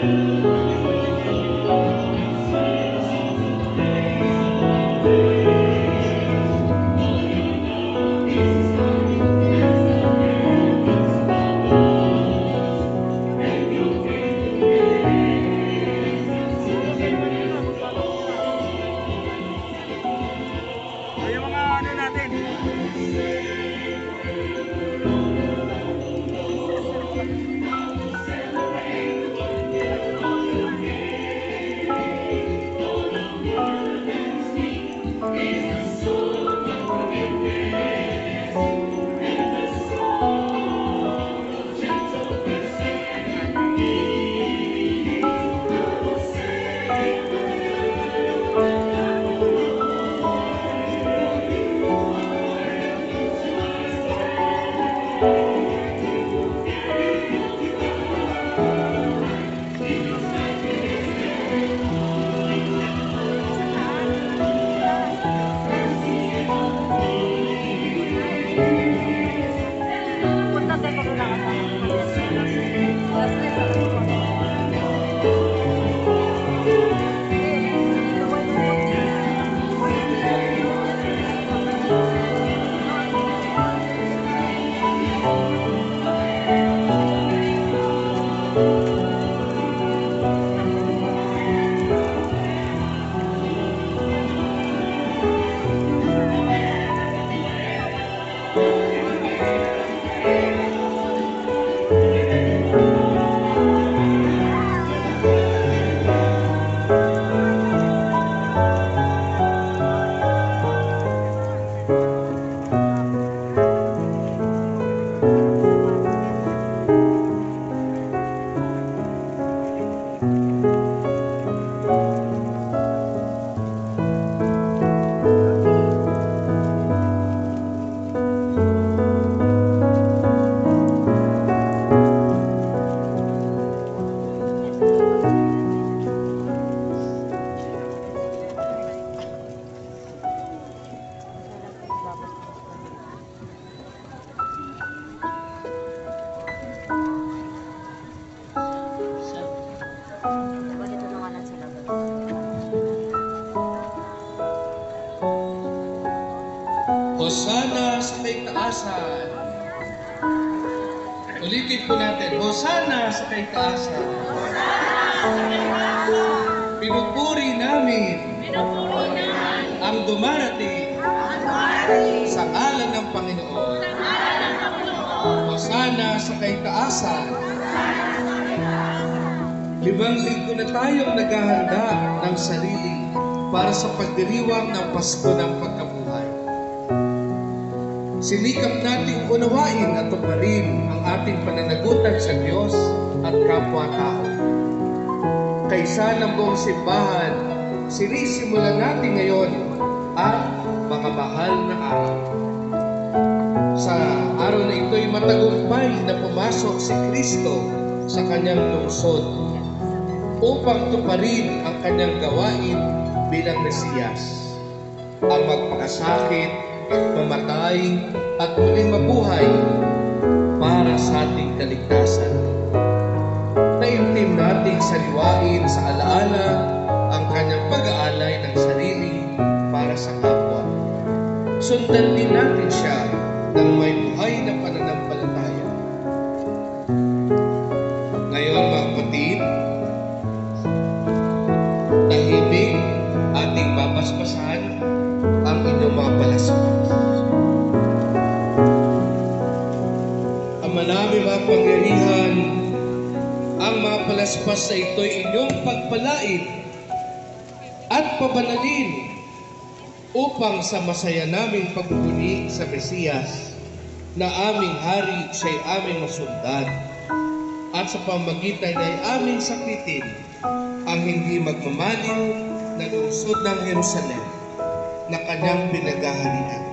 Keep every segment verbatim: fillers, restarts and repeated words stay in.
Hosana sa kaitaasan. Ulitin po natin. Hosana sa kaitaasan. Pinupuri namin ang dumarating sa ngalan ng Panginoon. Hosana sa kaitaasan. Limang linggo na tayong naghahanda ng sarili para sa pagdiriwang ng Pasko ng Pagkabuhay. Sinikap nating unawain at tuparin ang ating pananagutan sa Diyos at kapwa-tao. Kaysa ng buong simbahan, sinisimulan natin ngayon ang mga mahal na araw. Sa araw na ito'y matagumpay na pumasok si Kristo sa kanyang lungsod upang tuparin ang kanyang gawain bilang Mesiyas, ang magpakasakit, mamatay at muling mabuhay para sa ating kaligtasan. Taimtim nating saliwain sa alaala ang kanyang pag-aalay ng sarili para sa kapwa. Sundan din natin siya ng may buhay na pananampalataya. Ngayon mga kapatid, tahimik ating babasbasan ang inyong mga palaspas. Ang marami mga pangyarihan, ang mga palaspas sa ito'y inyong pagpalain at pabanalin upang sa masaya naming pagbubuni sa Mesiyas na aming hari siya'y aming masundan at sa pamagitan ay aming sakitin ang hindi magmamaliw na lungsod ng Jerusalem na kanyang pinagaharian.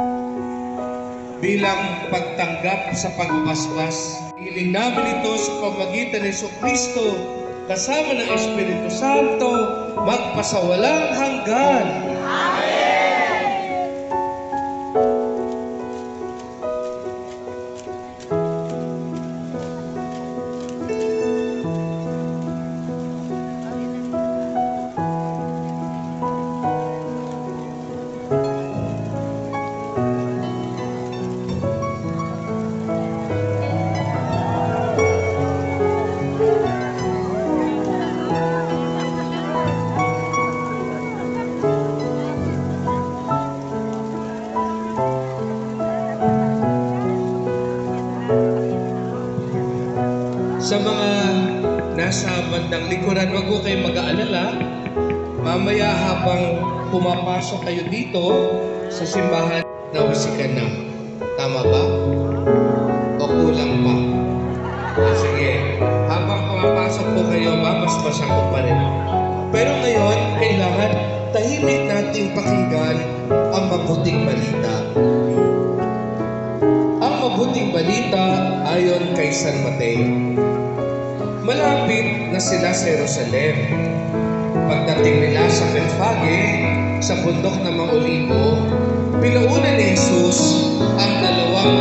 Bilang pagtanggap sa pagbabasbas, hiling namin ito sa pamagitan ni Kristo kasama ng Espiritu Santo magpasawalang hanggan. magandang likuran. Huwag po kayong mag-aalala. Mamaya habang pumapasok kayo dito sa simbahan, nausikan na. Tama ba? O kulang pa? Ah, sige. Habang pumapasok po kayo, mamasmasan ko pa rin. Pero ngayon, kailangan tahimik nating pakinggan ang mabuting balita. Ang mabuting balita ayon kay San Mateo. Malapit na sila sa Jerusalem. Pagdating nila sa Betfage, sa bundok ng mga Olibo, pinaunan ni Jesus ang dalawang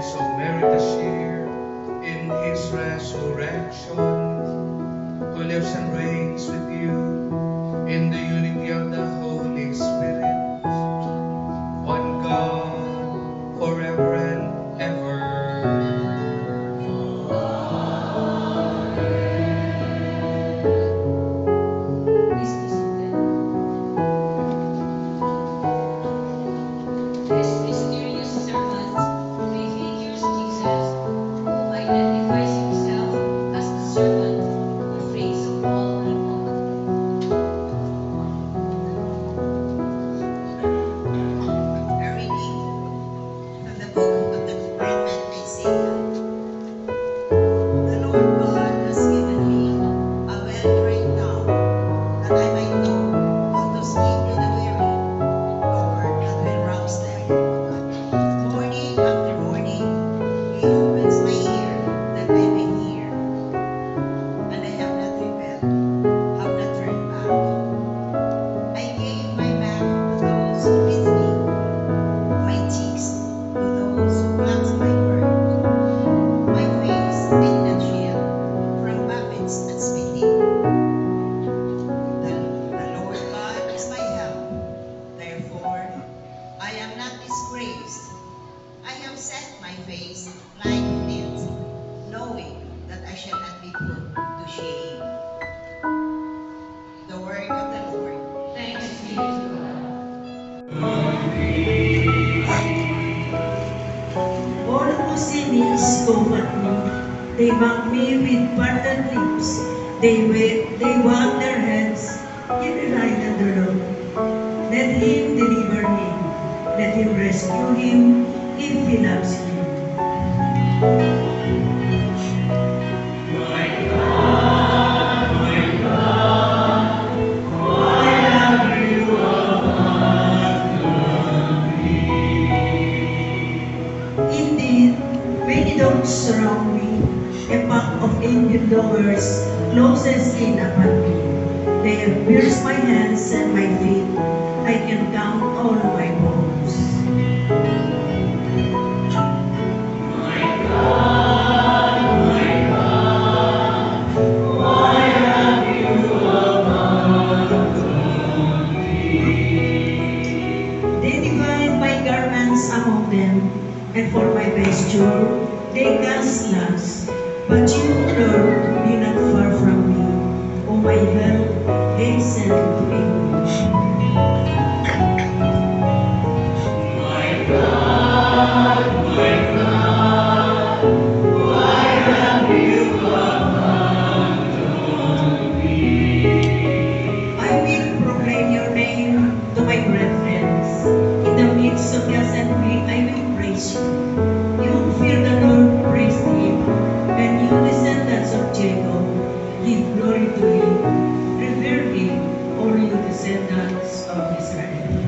also merit a share in his resurrection, who lives and reigns with you in the unity of the Holy Spirit, one God, forever and ever. Please be seated. This mysterious servant prefigures Jesus, who identifies himself as the servant who frees all people. A reading from the book of the prophet Isaiah. The Lord God has given me a well-trained tongue, that I might know how to speak to the weary, a word that will rouse them. Morning after morning, He opens my ear, that I may hear, and I have not rebelled, have not turned back. I gave my mouth to those who beat me, my cheeks to those who mocked my word. My face I did not shield from buffets and spitting. The, the Lord God is my help, therefore I am not disgraced. I have set my face like flint, knowing that I shall not be put to shame. The word of the Lord. Thanks be to God. All who see me scoff at me. They mock me with parted lips. They wa- they wag their heads. He relied on the Lord. Let him deliver him. Let him rescue him if he loves him. Indeed, many dogs surround me. A pack of Indian doggers closes in upon me. They have pierced my hands and my feet. I can count all my bones. They divide my garments among them, and for my vesture they cast lots. But you, Lord, be not far from me. O my help, hasten to aid me. I will proclaim your name to my brethren. In the midst of the assembly, I will praise you. You who fear the Lord, praise him. And you descendants of Jacob, give glory to him. Revere him, all you descendants of Israel.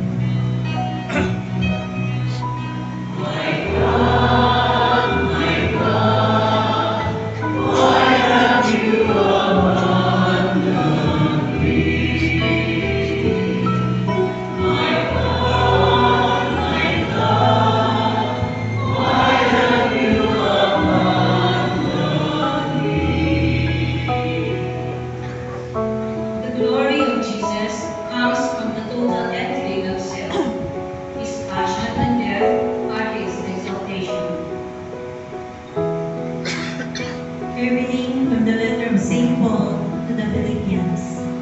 The glory of Jesus comes from the total ending of self. His passion and death are his exaltation. A reading from the letter of Saint Paul to the Philippians.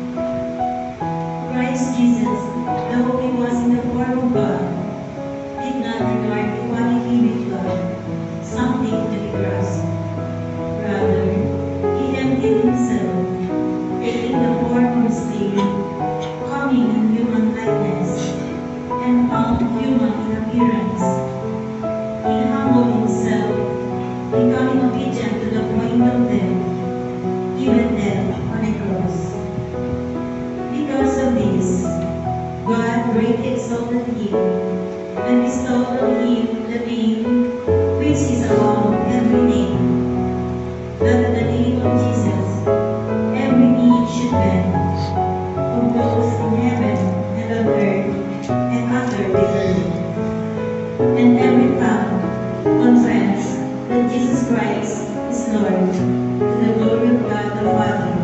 Christ Jesus, though he was in the form of God, did not regard equality with God something to be grasped. Rather, he emptied himself, taking the form of a slave, coming in human likeness, and found human in appearance. He humbled himself, becoming obedient to the point of death, even death on a cross. that Jesus Christ is Lord, to the glory of God the Father.